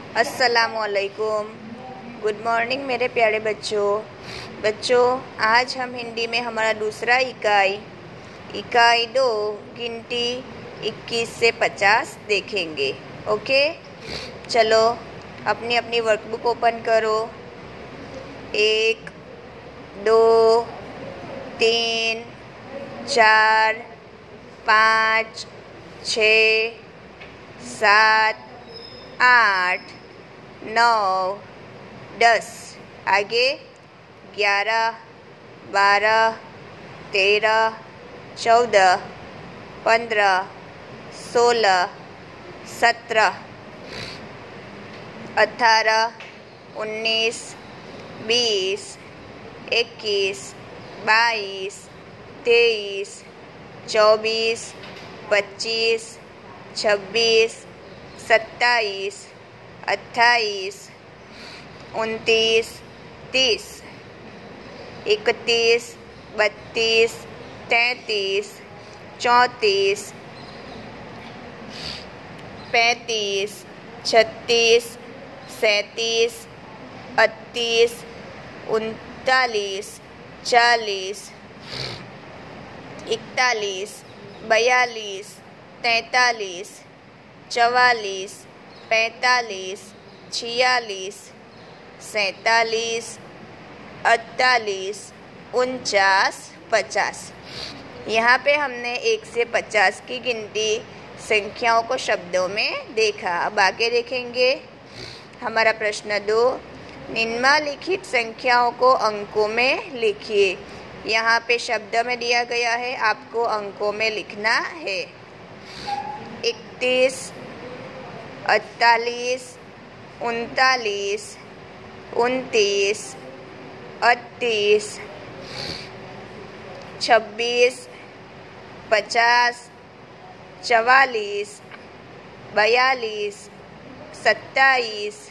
अस्सलामुअलैकुम। Good morning मेरे प्यारे बच्चों। आज हम हिंदी में हमारा दूसरा इकाई 2 गिनती 21 से 50 देखेंगे। ओके, चलो अपनी अपनी वर्कबुक ओपन करो। 1 2 3 4 5 6 7 8 9 10, आगे 11 12 13 14 15 16 17 18 19 20 21 22 23 24 25 26 27 28 29 30 31 32 33 34 35 36 37 38 39 40 41 42 43 44 45 46 47 48 49 50। यहाँ पे हमने 1 से 50 की गिनती संख्याओं को शब्दों में देखा। अब आगे देखेंगे हमारा प्रश्न 2। निम्नलिखित संख्याओं को अंकों में लिखिए। यहाँ पे शब्द में दिया गया है, आपको अंकों में लिखना है। 31 48 39 29 38 26 50 44 42 27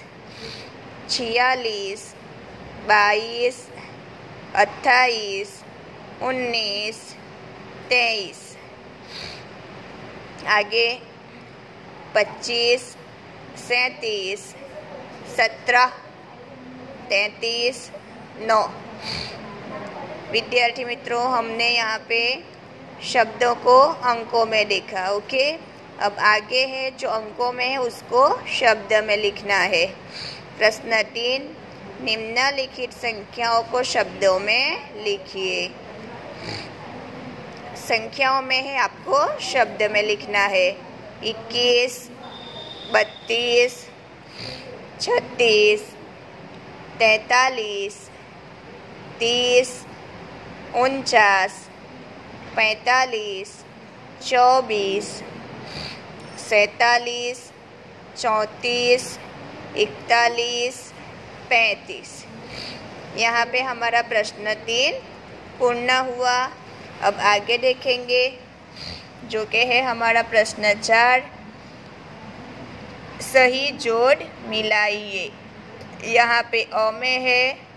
46 22 28 19 23, आगे 25 37 17 33 9। विद्यार्थी मित्रों, हमने यहाँ पे शब्दों को अंकों में देखा। ओके, अब आगे है जो अंकों में है उसको शब्द में लिखना है। प्रश्न 3। निम्नलिखित संख्याओं को शब्दों में लिखिए। संख्याओं में है, आपको शब्द में लिखना है। 21 32 36 43 30 49 45 24 47 34 41 35। यहाँ पे हमारा प्रश्न 3 पूर्ण हुआ। अब आगे देखेंगे जो कि है हमारा प्रश्न 4। सही जोड़ मिलाइए। यहाँ पे अ में है